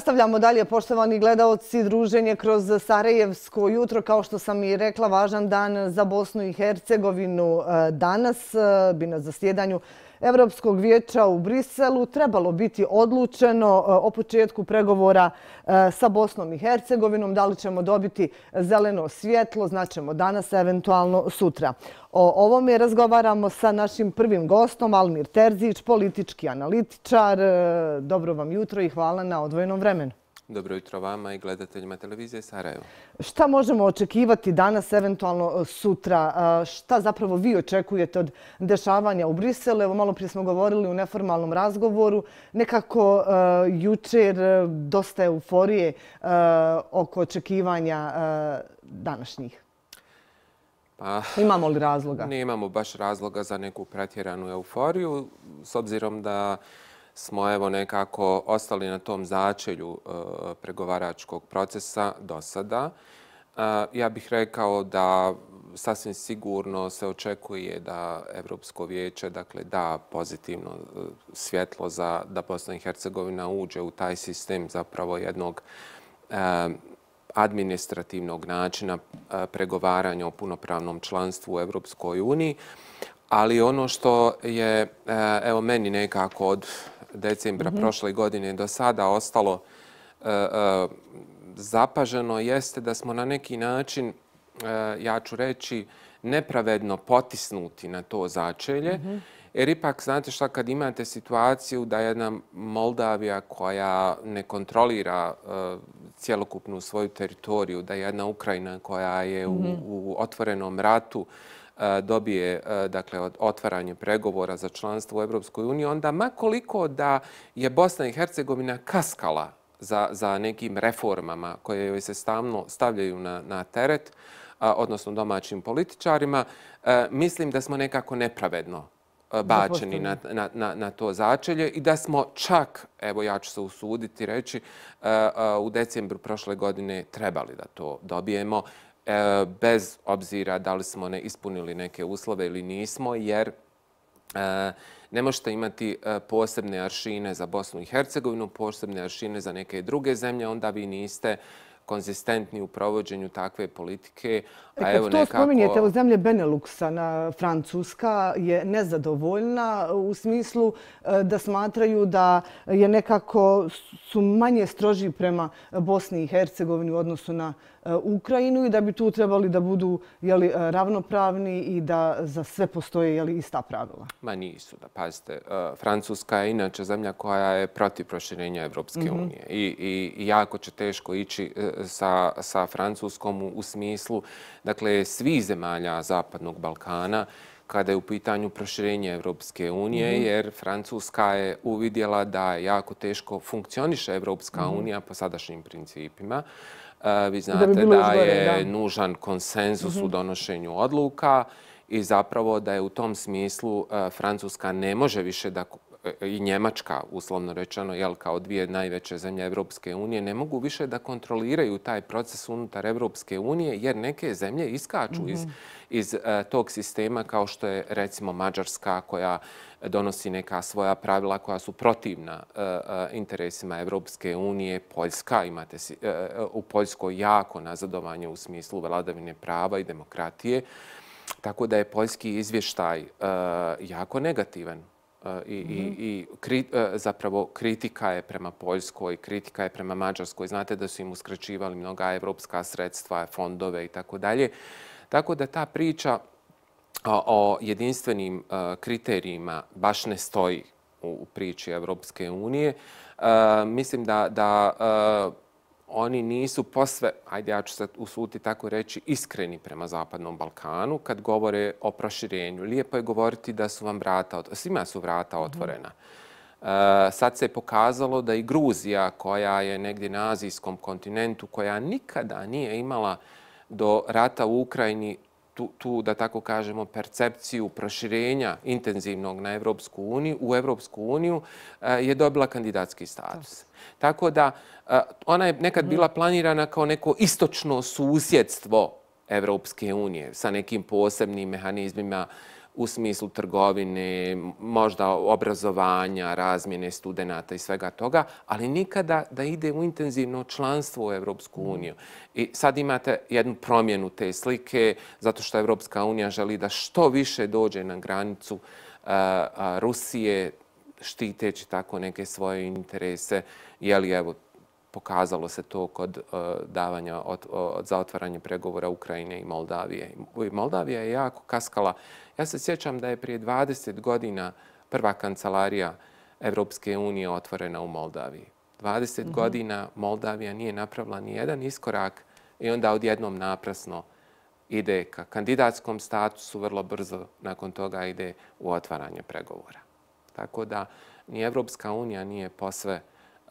Nastavljamo dalje, poštovani gledaoci, druženje kroz Sarajevsko jutro. Kao što sam i rekla, važan dan za Bosnu i Hercegovinu. Danas bi na zasjedanju Evropskog vijeća u Briselu trebalo biti odlučeno o početku pregovora sa Bosnom i Hercegovinom. Da li ćemo dobiti zeleno svjetlo, znaćemo danas, eventualno sutra. O ovome razgovaramo sa našim prvim gostom, Almir Terzić, politički analitičar. Dobro vam jutro i hvala na odvojenom vremenu. Dobro jutro vama i gledateljima televizije Sarajevo. Šta možemo očekivati danas, eventualno sutra? Šta zapravo vi očekujete od dešavanja u Briselu? Evo, malo prije smo govorili u neformalnom razgovoru. Nekako jučer dosta euforije oko očekivanja današnjih. Imamo li razloga? Nemamo baš razloga za neku pretjeranu euforiju, s obzirom da smo evo nekako ostali na tom začelju pregovaračkog procesa do sada. Ja bih rekao da sasvim sigurno se očekuje da Evropsko vijeće da pozitivno svjetlo za da Bosna i Hercegovina uđe u taj sistem zapravo jednog administrativnog načina pregovaranja o punopravnom članstvu u Evropskoj uniji. Ali ono što je evo meni nekako od decembra prošle godine do sada ostalo zapaženo jeste da smo na neki način, ja ću reći, nepravedno potisnuti na to začelje. Jer ipak, znate šta, kad imate situaciju da jedna Moldavija koja ne kontrolira cjelokupnu svoju teritoriju, da jedna Ukrajina koja je u otvorenom ratu dobije otvaranje pregovora za članstvo u Evropskoj uniji, onda makoliko da je Bosna i Hercegovina kaskala za nekim reformama koje joj se stalno stavljaju na teret, odnosno domaćim političarima, mislim da smo nekako nepravedno bačeni na to začelje i da smo čak, evo ja ću se usuditi reći, u decembru prošle godine trebali da to dobijemo, bez obzira da li smo ne ispunili neke uslove ili nismo, jer ne možete imati posebne aršine za Bosnu i Hercegovinu, posebne aršine za neke druge zemlje, onda vi niste konzistentni u provođenju takve politike. Kad to spominjete, evo zemlje Beneluxa, Francuska je nezadovoljna u smislu da smatraju da je nekako su manje stroži prema Bosni i Hercegovini u odnosu na Ukrajinu i da bi tu trebali da budu ravnopravni i da za sve postoje ista pravila. Ma nisu. Pazite, Francuska je inače zemlja koja je protiv proširenja Evropske unije i jako će teško ići sa Francuskom u smislu svih zemalja Zapadnog Balkana kada je u pitanju proširenje Evropske unije, jer Francuska je uvidjela da jako teško funkcioniše Evropska unija po sadašnjim principima. Vi znate da je nužan konsenzus u donošenju odluka i zapravo da je u tom smislu Francuska ne može više da i Njemačka, uslovno rečeno, kao dvije najveće zemlje Evropske unije, ne mogu više da kontroliraju taj proces unutar Evropske unije, jer neke zemlje iskaču iz tog sistema, kao što je recimo Mađarska, koja donosi neka svoja pravila koja su protivna interesima Evropske unije. Poljska, imate u Poljskoj jako nazadovanje u smislu vladavine prava i demokratije, tako da je poljski izvještaj jako negativan. I zapravo kritika je prema Poljskoj, kritika je prema Mađarskoj. Znate da su im uskraćivali mnoga evropska sredstva, fondove i tako dalje. Tako da ta priča o jedinstvenim kriterijima baš ne stoji u priči Evropske unije. Mislim da oni nisu posve, ajde ja ću se usuditi tako reći, iskreni prema Zapadnom Balkanu kad govore o proširenju. Lijepo je govoriti da su vam svima su vrata otvorena. Sad se pokazalo da i Gruzija, koja je negdje na azijskom kontinentu, koja nikada nije imala do rata u Ukrajini tu, da tako kažemo, percepciju proširenja intenzivnog na u Evropsku uniju, je dobila kandidatski status. Tako da ona je nekad bila planirana kao neko istočno susjedstvo Evropske unije sa nekim posebnim mehanizmima u smislu trgovine, možda obrazovanja, razmjene studenata i svega toga, ali nikada da ide u intenzivno članstvo u Evropsku uniju. I sad imate jednu promjenu te slike, zato što Evropska unija želi da što više dođe na granicu Rusije, štiteći tako neke svoje interese. Jeli, evo, pokazalo se to kod davanja za otvaranje pregovora Ukrajine i Moldavije. Moldavija je jako kaskala. Ja se sjećam da je prije 20 godina prva kancelarija Evropske unije otvorena u Moldaviji. 20 godina Moldavija nije napravila ni jedan iskorak i onda odjednom naprasno ide ka kandidatskom statusu, vrlo brzo nakon toga ide u otvaranje pregovora. Tako da ni Evropska unija nije posve,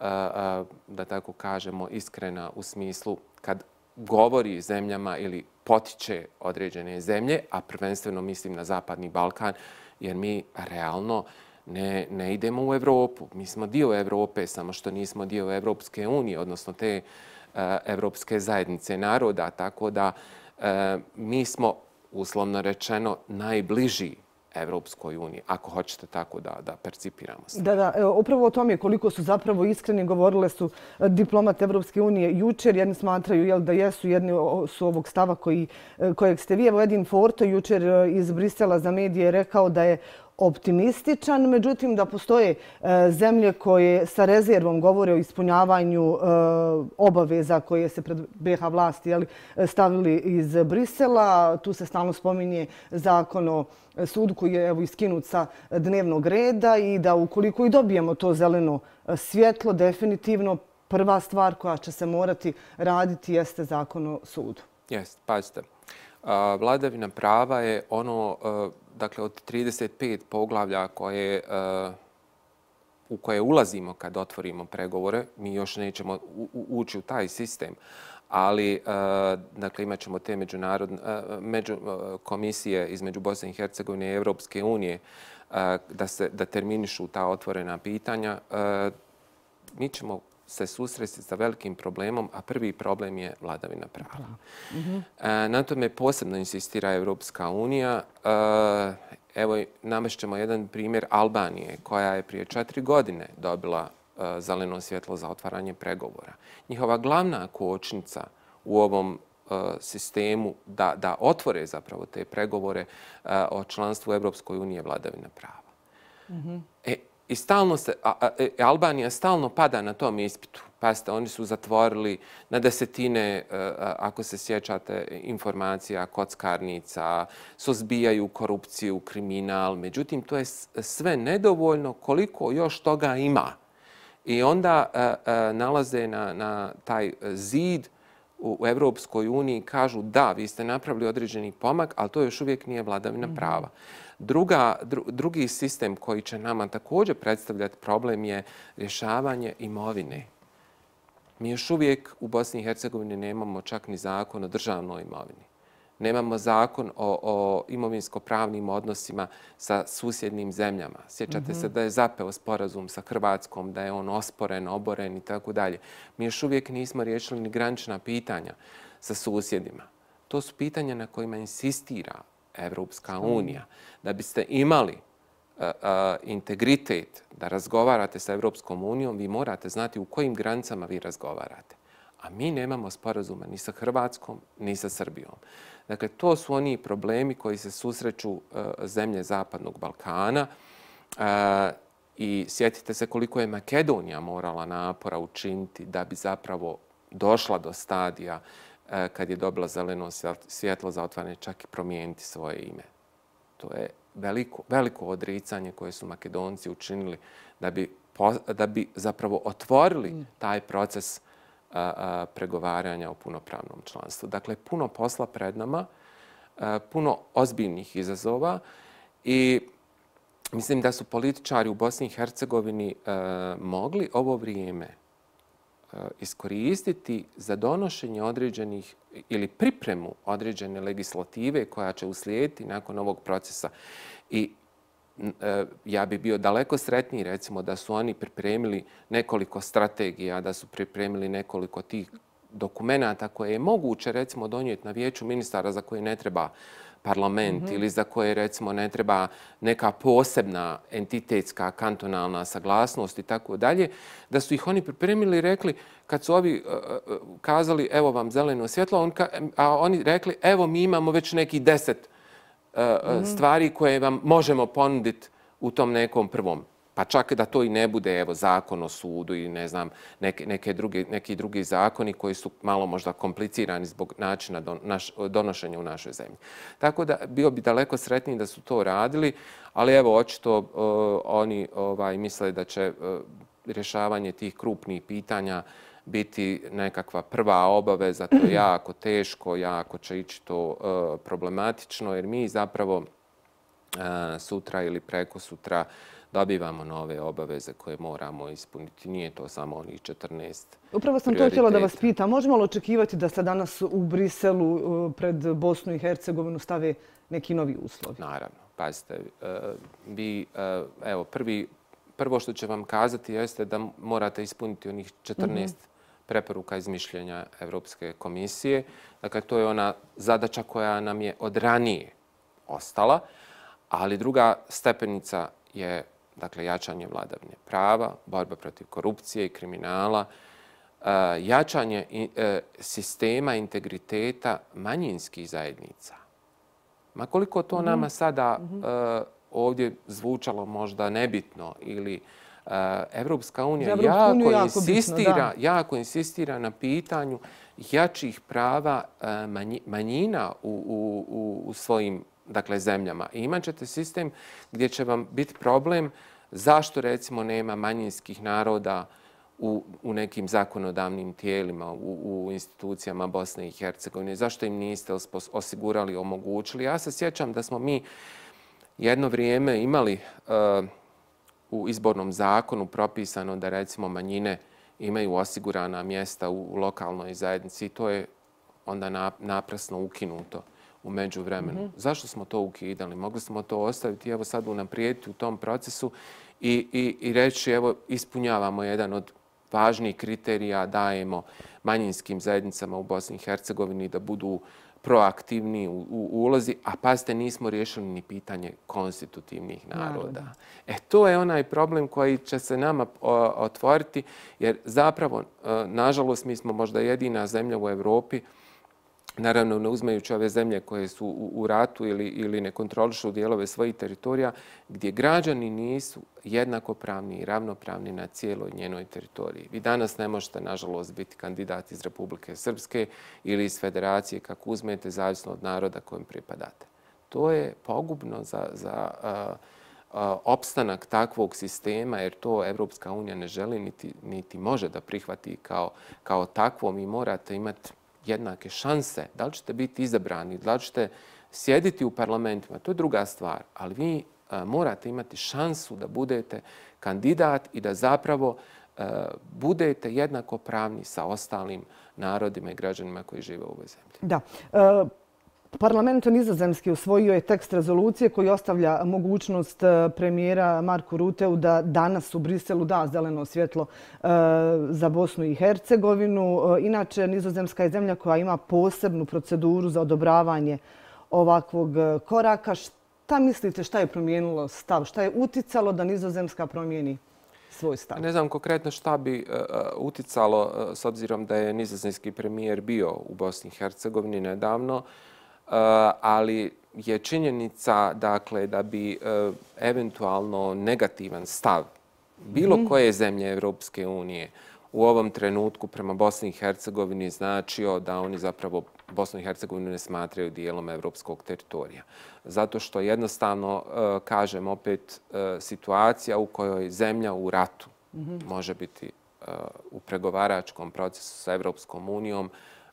da tako kažemo, iskrena u smislu kad govori zemljama ili potiče određene zemlje, a prvenstveno mislim na Zapadni Balkan, jer mi realno ne idemo u Evropu. Mi smo dio Evrope, samo što nismo dio Evropske unije, odnosno te Evropske zajednice naroda, tako da mi smo, uslovno rečeno, najbliži Evropskoj uniji, ako hoćete tako da percipiramo se. Da, upravo o tome koliko su zapravo iskreni govorile su diplomate Evropske unije jučer. Jedni smatraju da jesu, jedni su ovog stava kojeg ste vi. Evo, Edin Forto jučer iz Brisela za medije rekao da je optimističan, međutim da postoje zemlje koje sa rezervom govore o ispunjavanju obaveza koje se pred BiH vlasti stavili iz Brisela. Tu se stalno spominje zakon o sudu koji je iskinut sa dnevnog reda i da ukoliko i dobijemo to zeleno svjetlo, definitivno prva stvar koja će se morati raditi jeste zakon o sudu. Jeste, pazite. Vladavina prava je ono, dakle, od 35 poglavlja u koje ulazimo kad otvorimo pregovore. Mi još nećemo ući u taj sistem, ali dakle, imat ćemo te komisije između Bosne i Hercegovine i Evropske unije da terminišu ta otvorena pitanja. Mi ćemo se susresti sa velikim problemom, a prvi problem je vladavina prava. Na tome posebno insistira Evropska unija. Evo, navešćemo jedan primjer Albanije, koja je prije 4 godine dobila zeleno svjetlo za otvaranje pregovora. Njihova glavna kočnica u ovom sistemu da otvore zapravo te pregovore o članstvu u Evropskoj uniji je vladavina prava. I Albanija stalno pada na tom ispitu. Pazite, oni su zatvorili na desetine, ako se sjećate, informacija, kockarnica, suzbijaju korupciju, kriminal. Međutim, to je sve nedovoljno koliko još toga ima. I onda nalaze na taj zid u Evropskoj uniji i kažu da, vi ste napravili određeni pomak, ali to još uvijek nije vladavina prava. Drugi sistem koji će nama također predstavljati problem je rješavanje imovine. Mi još uvijek u Bosni i Hercegovini nemamo čak ni zakon o državnoj imovini. Nemamo zakon o imovinsko-pravnim odnosima sa susjednim zemljama. Sjećate se da je zapeo sporazum sa Hrvatskom, da je on osporen, oboren i tako dalje. Mi još uvijek nismo riješili ni granična pitanja sa susjedima. To su pitanja na kojima insistira Evropska unija. Da biste imali integritet da razgovarate sa Evropskom unijom, vi morate znati u kojim granicama vi razgovarate. A mi nemamo sporazuma ni sa Hrvatskom, ni sa Srbijom. Dakle, to su oni problemi koji se susreću zemlje Zapadnog Balkana. I sjetite se koliko je Makedonija morala napora učiniti da bi zapravo došla do stadija kad je dobila zeleno svjetlo za otvaranje, čak i promijeniti svoje ime. To je veliko odricanje koje su Makedonci učinili da bi zapravo otvorili taj proces pregovaranja o punopravnom članstvu. Dakle, puno posla pred nama, puno ozbiljnih izazova i mislim da su političari u Bosni i Hercegovini mogli ovo vrijeme iskoristiti za donošenje određenih ili pripremu određene legislative koja će uslijediti nakon ovog procesa. I ja bi bio daleko sretniji, recimo, da su oni pripremili nekoliko strategija, da su pripremili nekoliko tih dokumenata koje je moguće, recimo, donijeti na vijeću ministara za koje ne treba parlament ili za koje recimo ne treba neka posebna entitetska kantonalna saglasnost i tako dalje, da su ih oni pripremili i rekli, kad su ovi kazali evo vam zeleno svjetlo, a oni rekli evo mi imamo već nekih 10 stvari koje vam možemo ponuditi u tom nekom prvom. Pa čak da to i ne bude evo, zakon o sudu i ne znam, neki drugi zakoni koji su malo možda komplicirani zbog načina donošenja u našoj zemlji. Tako da bio bi daleko sretniji da su to radili, ali evo očito oni misle da će rješavanje tih krupnih pitanja biti nekakva prva obaveza. To je jako teško, jako će ići to problematično jer mi zapravo sutra ili preko sutra dobivamo nove obaveze koje moramo ispuniti. Nije to samo onih 14 Upravo sam to htjela da vas pitam. Možemo li očekivati da se danas u Briselu pred Bosnu i Hercegovinu stave neki novi uslovi? Naravno. Pazite, evo, prvo što će vam kazati jeste da morate ispuniti onih 14 preporuka iz mišljenja Evropske komisije. Dakle, to je ona zadaća koja nam je od ranije ostala, ali druga stepenica je dakle, jačanje vladavine prava, borba protiv korupcije i kriminala, jačanje sistema integriteta manjinskih zajednica. Ma koliko to nama sada ovdje zvučalo možda nebitno ili Evropska unija jako insistira na pitanju jačih prava manjina u svojim zemljama. I imat ćete sistem gdje će vam biti problem zašto recimo nema manjinskih naroda u nekim zakonodavnim tijelima, u institucijama Bosne i Hercegovine. Zašto im niste osigurali, omogućili? Ja se sjećam da smo mi jedno vrijeme imali u izbornom zakonu propisano da recimo manjine imaju osigurana mjesta u lokalnoj zajednici i to je onda naprasno ukinuto u međuvremenu. Zašto smo to ukidali? Mogli smo to ostaviti i evo sad unaprijediti u tom procesu i reći evo ispunjavamo jedan od važnijih kriterija, dajemo manjinskim zajednicama u Bosni i Hercegovini da budu proaktivni u ulozi, a pazite, nismo riješili ni pitanje konstitutivnih naroda. To je onaj problem koji će se nama otvoriti, jer zapravo, nažalost, mi smo možda jedina zemlja u Europi, naravno ne uzmajući ove zemlje koje su u ratu ili ne kontrolišu dijelove svojih teritorija, gdje građani nisu jednakopravni i ravnopravni na cijeloj njenoj teritoriji. Vi danas ne možete, nažalost, biti kandidat iz Republike Srpske ili iz Federacije, kako uzmete, zavisno od naroda kojem pripadate. To je pogubno za opstanak takvog sistema, jer to Evropska unija ne želi niti može da prihvati kao takvo. Mi morate imati jednake šanse. Da li ćete biti izabrani, da li ćete sjediti u parlamentima, to je druga stvar. Ali vi morate imati šansu da budete kandidat i da zapravo budete jednakopravni sa ostalim narodima i građanima koji žive u ovoj zemlji. Da. Parlament Nizozemski usvojio je tekst rezolucije koji ostavlja mogućnost premijera Marku Ruteu da danas u Briselu da zeleno svjetlo za Bosnu i Hercegovinu. Inače, Nizozemska je zemlja koja ima posebnu proceduru za odobravanje ovakvog koraka. Šta mislite, šta je promijenilo stav? Šta je uticalo da Nizozemska promijeni svoj stav? Ne znam konkretno šta bi uticalo, s obzirom da je nizozemski premijer bio u Bosni i Hercegovini nedavno, ali je činjenica dakle, da bi eventualno negativan stav bilo koje zemlje Evropske unije u ovom trenutku prema Bosni i Hercegovini značio da oni zapravo Bosnu i Hercegovinu ne smatraju dijelom evropskog teritorija. Zato što jednostavno, kažem opet, situacija u kojoj zemlja u ratu može biti u pregovaračkom procesu sa Evropskom unijom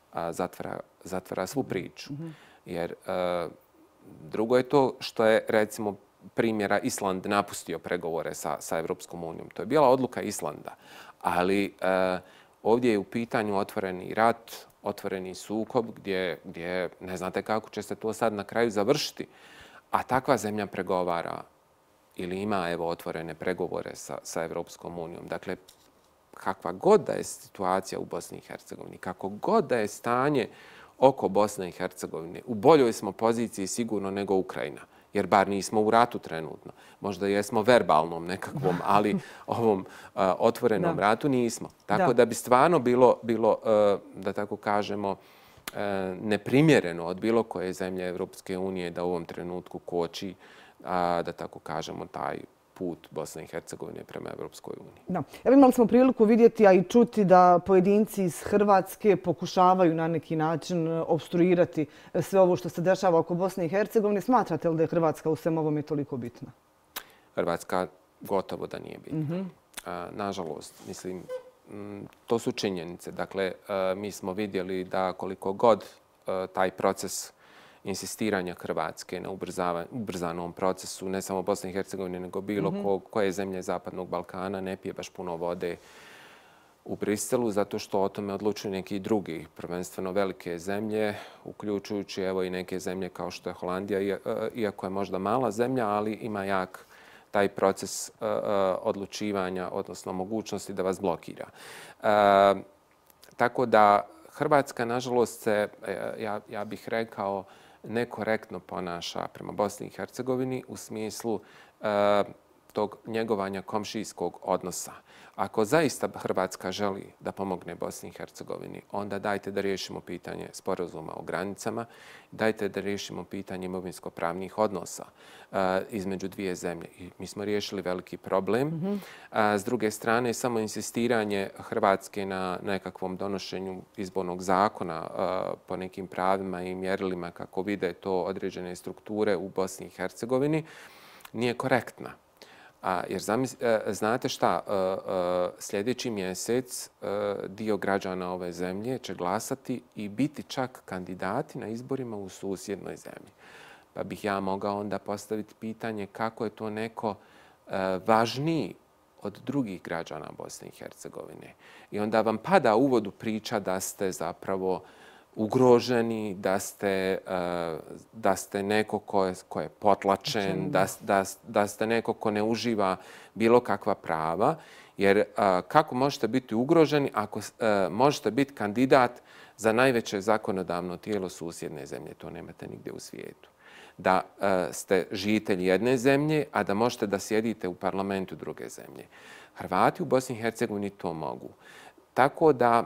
zatvara svu priču. Jer drugo je to što je, recimo, primjera Island napustio pregovore sa Evropskom unijom. To je bila odluka Islanda. Ali ovdje je u pitanju otvoreni rat, otvoreni sukob gdje ne znate kako će se to sad na kraju završiti. A takva zemlja pregovara ili ima otvorene pregovore sa Evropskom unijom. Dakle, kakva god da je situacija u Bosni i Hercegovini, kako god da je stanje oko Bosne i Hercegovine. U boljoj smo poziciji sigurno nego Ukrajina, jer bar nismo u ratu trenutno. Možda jesmo verbalnom nekakvom, ali ovom otvorenom ratu nismo. Tako da bi stvarno bilo, da tako kažemo, neprimjereno od bilo koje zemlje Evropske unije da u ovom trenutku koči, da tako kažemo, taj put Bosne i Hercegovine prema Evropskoj uniji. Da. Evo imali smo priliku vidjeti, a i čuti da pojedinci iz Hrvatske pokušavaju na neki način opstruirati sve ovo što se dešava oko Bosne i Hercegovine. Smatrate li da je Hrvatska u svem ovome toliko bitna? Hrvatska gotovo da nije bitna. Nažalost, mislim, to su činjenice. Dakle, mi smo vidjeli da koliko god taj proces insistiranja Hrvatske na ubrzanom procesu, ne samo Bosne i Hercegovine, nego bilo koje zemlje Zapadnog Balkana ne pije baš puno vode u Briselu, zato što o tome odlučuju neki drugi, prvenstveno velike zemlje, uključujući evo i neke zemlje kao što je Holandija, iako je možda mala zemlja, ali ima jak taj proces odlučivanja, odnosno mogućnosti da vas blokira. Tako da Hrvatska, nažalost, se, ja bih rekao, nekorektno ponaša prema Bosni i Hercegovini u smislu tog njegovanja komšijskog odnosa. Ako zaista Hrvatska želi da pomogne Bosni i Hercegovini, onda dajte da riješimo pitanje sporazuma o granicama, dajte da riješimo pitanje imovinsko-pravnih odnosa između dvije zemlje. I mi smo riješili veliki problem. S druge strane, samo insistiranje Hrvatske na nekakvom donošenju izbornog zakona po nekim pravima i mjerilima kako vide to određene strukture u Bosni i Hercegovini nije korektna. Jer znate šta, sljedeći mjesec dio građana ove zemlje će glasati i biti čak kandidati na izborima u susjednoj zemlji. Pa bih ja mogao onda postaviti pitanje kako je to neko važniji od drugih građana Bosne i Hercegovine. I onda vam pada u vodu priča da ste zapravo ugroženi, da ste neko ko je potlačen, da ste neko ko ne uživa bilo kakva prava. Jer kako možete biti ugroženi ako možete biti kandidat za najveće zakonodavno tijelo susjedne zemlje? To nemate nigdje u svijetu. Da ste žitelj jedne zemlje, a da možete da sjedite u parlamentu druge zemlje. Hrvati u Bosni i Hercegovini to mogu. Tako da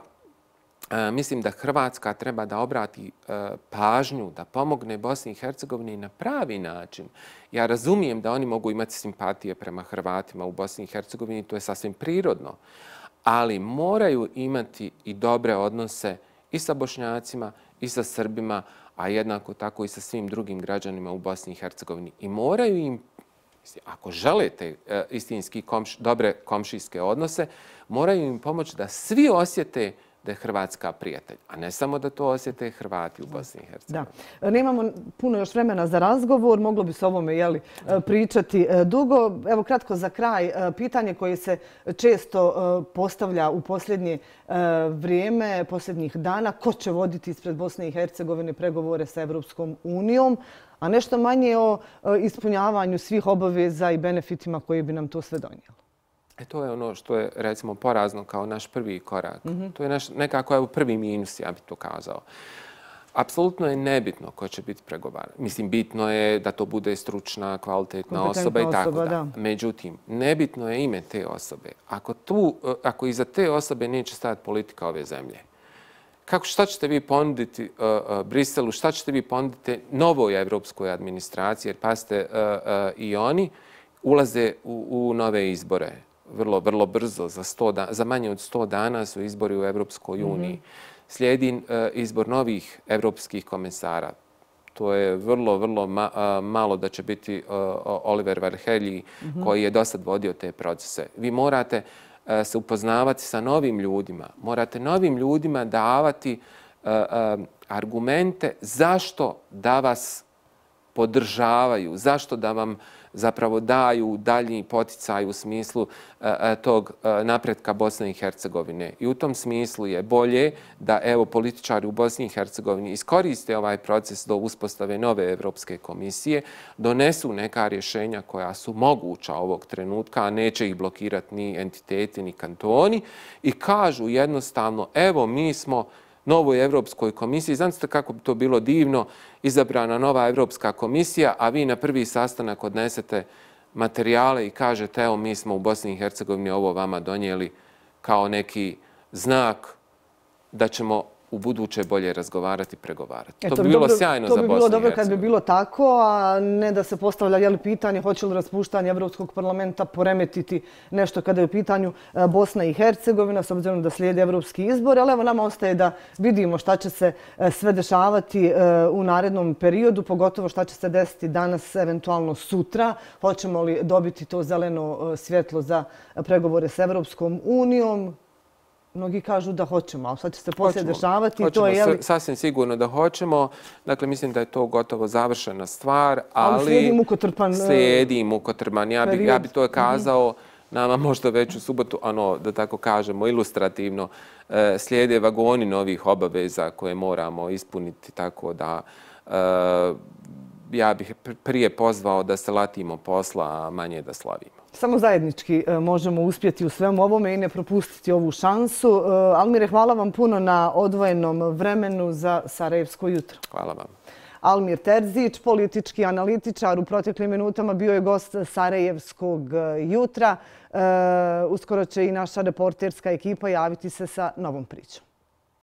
mislim da Hrvatska treba da obrati pažnju, da pomogne Bosni i Hercegovini na pravi način. Ja razumijem da oni mogu imati simpatije prema Hrvatima u Bosni i Hercegovini, to je sasvim prirodno, ali moraju imati i dobre odnose i sa Bošnjacima i sa Srbima, a jednako tako i sa svim drugim građanima u Bosni i Hercegovini. I moraju im, ako želite istinski dobre komšijske odnose, moraju im pomoći da svi osjete da je Hrvatska prijatelj, a ne samo da to osjete Hrvati u Bosni i Hercegovini. Da. Nemamo puno još vremena za razgovor, moglo bi se o ovome pričati dugo. Evo kratko za kraj, pitanje koje se često postavlja u posljednje vrijeme, posljednjih dana, ko će voditi ispred Bosne i Hercegovine pregovore sa Evropskom unijom, a nešto manje o ispunjavanju svih obaveza i benefitima koji bi nam to sve donijelo. To je ono što je, recimo, porazno kao naš prvi korak. To je nekako prvi minus, ja bih to kazao. Apsolutno je nebitno ko će biti pregovaran. Mislim, bitno je da to bude stručna, kvalitetna osoba i tako da. Međutim, nebitno je ime te osobe. Ako iza te osobe neće stajati politika ove zemlje, šta ćete vi ponuditi Briselu, šta ćete vi ponuditi novoj evropskoj administraciji, jer pazite, i oni ulaze u nove izbore. Vrlo brzo, za manje od 100 dana su izbori u Evropskoj uniji. Slijedi izbor novih evropskih komesara. To je vrlo malo da će biti Oliver Varhelyi koji je dosad vodio te procese. Vi morate se upoznavati sa novim ljudima. Morate novim ljudima davati argumente zašto da vas podržavaju, zašto da vam zapravo daju daljnji poticaj u smislu tog napretka Bosne i Hercegovine. I u tom smislu je bolje da političari u Bosni i Hercegovini iskoriste ovaj proces do uspostave nove Evropske komisije, donesu neka rješenja koja su moguća ovog trenutka, a neće ih blokirati ni entiteti ni kantoni i kažu jednostavno mi smo novoj Evropskoj komisiji. Znate kako bi to bilo divno, izabrana nova Evropska komisija, a vi na prvi sastanak odnesete materijale i kažete evo mi smo u Bosni i Hercegovini ovo vama donijeli kao neki znak da ćemo u buduće bolje razgovarati i pregovarati. To bi bilo sjajno za Bosnu i Hercegovinu. To bi bilo dobro kad bi bilo tako, a ne da se postavlja pitanje hoće li raspuštanje Evropskog parlamenta poremetiti nešto kada je u pitanju Bosna i Hercegovina, s obzirom da slijede evropski izbori, ali evo nama ostaje da vidimo šta će se sve dešavati u narednom periodu, pogotovo šta će se desiti danas, eventualno sutra. Hoćemo li dobiti to zeleno svjetlo za pregovore s Evropskom unijom? Mnogi kažu da hoćemo, ali šta će se poslije dešavati? Hoćemo, sasvim sigurno da hoćemo. Dakle, mislim da je to gotovo završena stvar, ali slijedi mukotrpan. Ja bi to kazao nama možda već u subotu, da tako kažemo, ilustrativno, slijede vagoni novih obaveza koje moramo ispuniti, tako da ja bih prije pozvao da se latimo posla, a manje da slavimo. Samo zajednički možemo uspjeti u svemu ovome i ne propustiti ovu šansu. Almire, hvala vam puno na odvojenom vremenu za Sarajevsko jutro. Hvala vam. Almir Terzić, politički analitičar, u proteklim minutama bio je gost Sarajevskog jutra. Uskoro će i naša reporterska ekipa javiti se sa novom pričom.